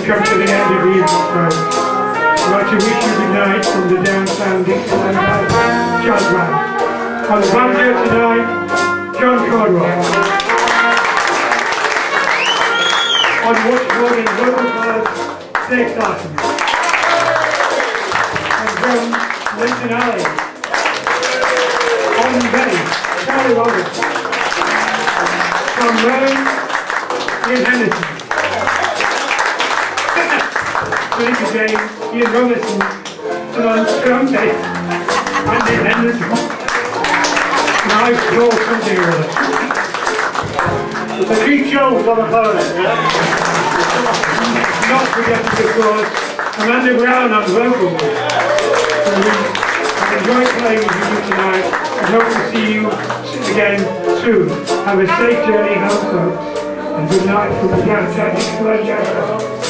we've come to the end of the evening, folks. I'd like to wish you good night from the downtown Dixieland Jazz Band. On the banjo tonight, John Cordwell. On washboard and vocal colours, Dave Dawson. On drums, Linton Alley. On bass, Charlie Roberts. Trombone, Ian Henderson. Felicia James, Ian Robertson. And on trumpet, Andy Henderson. Nice roll something or other. The Keith Jones on the clarinet, yeah? Not forgetting, of course, Amanda Brown on vocals. I've enjoyed playing with you tonight and hope to see you again soon. Have a safe journey home, folks, and good night from the downtown Dixieland Jazz Band.